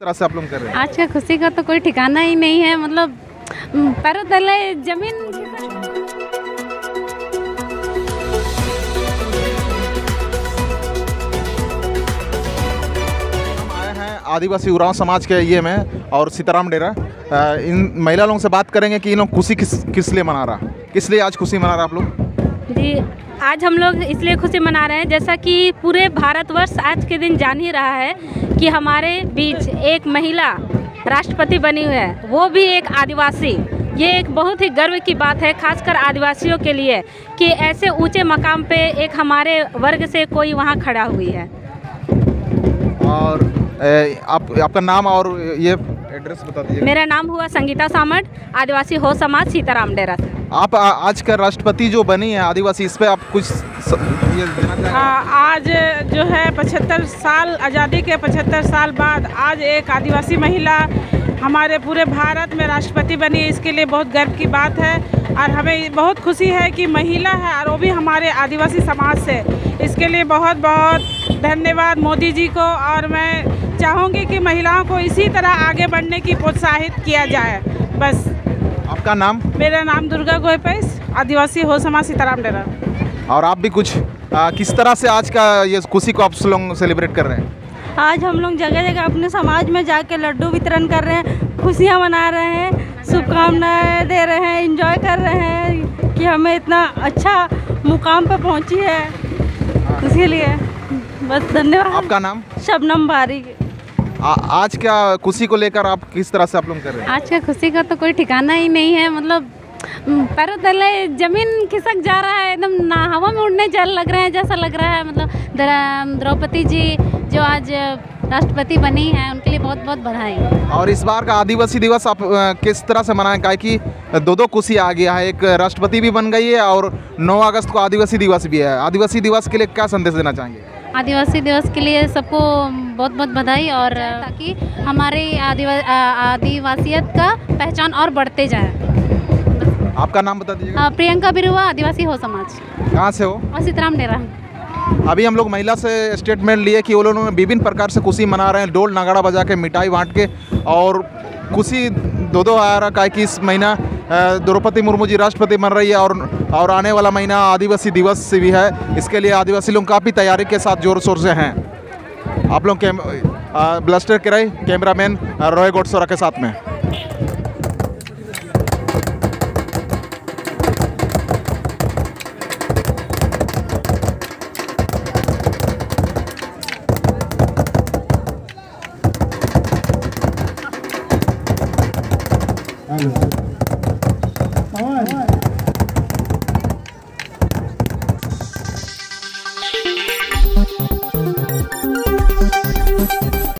तरह से आप लोग कर रहे हैं? आज का खुशी का तो कोई ठिकाना ही नहीं है, मतलब पैरों तले जमीन। हम आए हैं आदिवासी उरांव समाज के ये में और सीताराम डेरा। इन महिला लोगों से बात करेंगे कि इन लोग खुशी किस लिए मना रहा, किस लिए आज खुशी मना रहा आप लोग? जी, आज हम लोग इसलिए खुशी मना रहे हैं जैसा कि पूरे भारतवर्ष आज के दिन जान ही रहा है कि हमारे बीच एक महिला राष्ट्रपति बनी हुई है, वो भी एक आदिवासी। ये एक बहुत ही गर्व की बात है, खासकर आदिवासियों के लिए, कि ऐसे ऊंचे मकाम पे एक हमारे वर्ग से कोई वहाँ खड़ा हुई है। और आपका नाम और ये एड्रेस बता दीजिए। मेरा नाम हुआ संगीता सामंत, आदिवासी हो समाज सीताराम डेरा से। आप आज का राष्ट्रपति जो बनी है आदिवासी, इस पे आप कुछ ये देना चाहेंगे? आज जो है 75 साल आज़ादी के 75 साल बाद आज एक आदिवासी महिला हमारे पूरे भारत में राष्ट्रपति बनी है, इसके लिए बहुत गर्व की बात है। और हमें बहुत खुशी है कि महिला है और वो भी हमारे आदिवासी समाज से। इसके लिए बहुत बहुत धन्यवाद मोदी जी को। और मैं चाहूँगी कि महिलाओं को इसी तरह आगे बढ़ने की प्रोत्साहित किया जाए। बस। आपका नाम? मेरा नाम दुर्गा गोयपैस, आदिवासी हो समाज सीताराम डेरा। और आप भी कुछ किस तरह से आज का ये खुशी को आप लोग सेलिब्रेट कर रहे हैं? आज हम लोग जगह जगह अपने समाज में जाके लड्डू वितरण कर रहे हैं, खुशियाँ मना रहे हैं, शुभकामनाएं दे रहे हैं, एंजॉय कर रहे हैं कि हमें इतना अच्छा मुकाम पर पहुंची है, इसके लिए बस धन्यवाद। आपका नाम? शबनम बारिक। आज क्या खुशी को लेकर आप किस तरह से आप लोग कर रहे हैं? आज का खुशी का तो कोई ठिकाना ही नहीं है, मतलब पैरों तले जमीन खिसक जा रहा है, एकदम हवा में उड़ने चल लग रहे हैं जैसा लग रहा है। मतलब द्रौपदी जी जो आज राष्ट्रपति बनी हैं, उनके लिए बहुत बहुत बधाई। और इस बार का आदिवासी दिवस आप किस तरह से मनाएं? क्या कि दो खुशी आ गया है, एक राष्ट्रपति भी बन गई है और 9 अगस्त को आदिवासी दिवस भी है। आदिवासी दिवस के लिए क्या संदेश देना चाहेंगे? आदिवासी दिवस के लिए सबको बहुत बहुत बधाई, और ताकि हमारी आदिवासियत का पहचान और बढ़ते जाए। आपका नाम बता दीजिएगा। प्रियंका बिरुआ, आदिवासी हो समाज। कहाँ से हो? और सीताराम डेरा। अभी हम लोग महिला से स्टेटमेंट लिए कि वो लोग विभिन्न प्रकार से खुशी मना रहे हैं, ढोल नगाड़ा बजा के, मिठाई बांट के, और खुशी दो आ रहा है कि इस महीना द्रौपदी मुर्मू जी राष्ट्रपति बन रही है और आने वाला महीना आदिवासी दिवस भी है। इसके लिए आदिवासी लोग काफ़ी तैयारी के साथ जोर शोर से हैं। आप लोग ब्लास्टर किराई कैमरामैन रॉय गोडसोरा के साथ में। All right.